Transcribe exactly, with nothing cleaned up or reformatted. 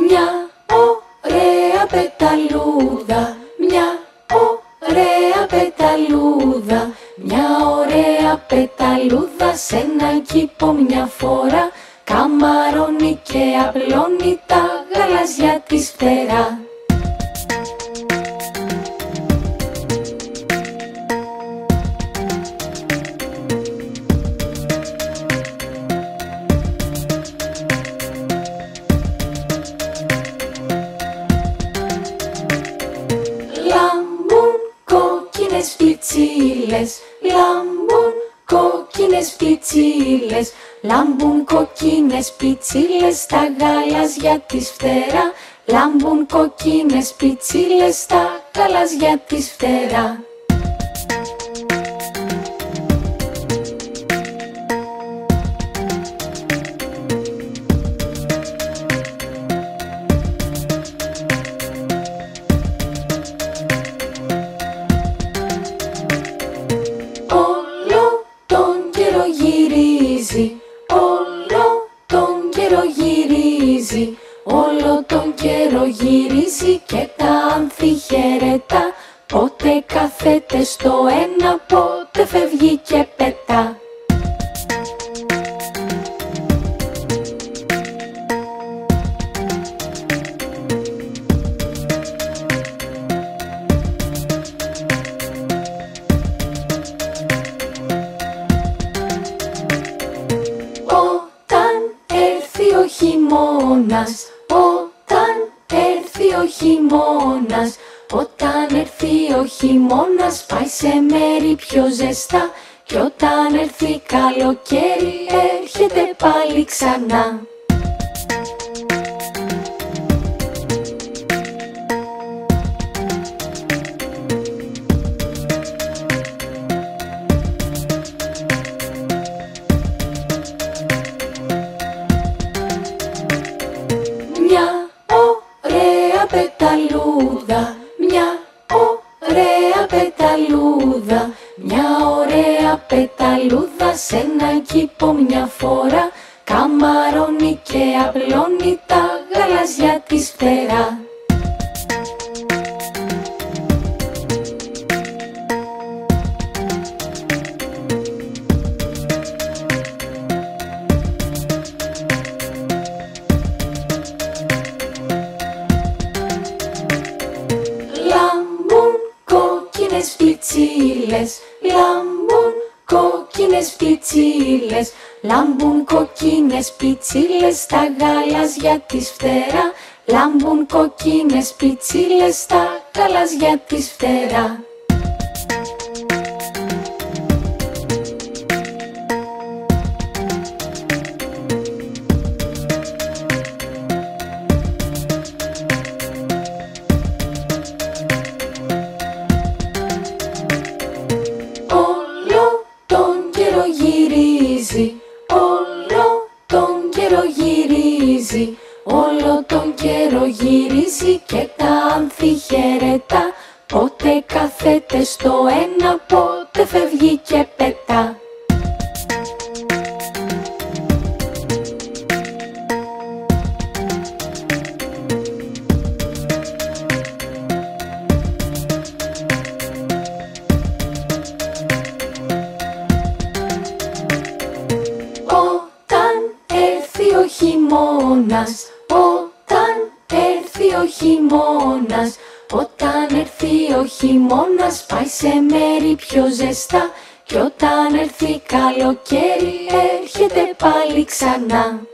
Μια ωραία πεταλούδα, μια ωραία πεταλούδα, μια ωραία πεταλούδα σ' έναν κήπο μια φορά καμαρώνει και απλώνει τα γαλαζιά της φτερά. Λάμπουν κόκκινες φλιτσίλες, λάμπουν κόκκινες φλιτσίλες, λάμπουν κόκκινες πιτσίλες στα γαλαζιά της φτερά, λάμπουν κόκκινες πιτσίλες στα γαλαζιά της φτερά. Όλο τον καιρό γυρίζει, όλο τον καιρό γυρίζει και τα άνθη χαιρετά. Πότε κάθεται στο ένα, πότε φεύγει και πετά. Ο χειμώνας, όταν έρθει ο χειμώνας, όταν έρθει ο χειμώνας πάει σε μέρη πιο ζεστά, κι όταν έρθει καλοκαίρι έρχεται πάλι ξανά. Μια ωραία πεταλούδα, μια ωραία πεταλούδα, μια ωραία πεταλούδα σ' έναν κήπο μια φορά καμαρώνει και απλώνει τα γαλαζιά της φτερά. Κόκκινες φλιτσίλες, λάμπουν κόκκινες φλιτσίλες, λάμπουν κόκκινες πιτσίλες στα γαλαζιά της φτερά, λάμπουν κόκκινες πιτσίλες στα γαλαζιά της φτερά. Όλο τον καιρό γυρίζει, όλο τον καιρό γυρίζει και τα άνθη χαιρετά. Πότε κάθεται στο ένα, πότε φεύγει και πετά. Ο χειμώνας, όταν έρθει ο χειμώνας, όταν έρθει ο χειμώνας πάει σε μέρη πιο ζεστά, κι όταν έρθει καλοκαίρι έρχεται πάλι ξανά.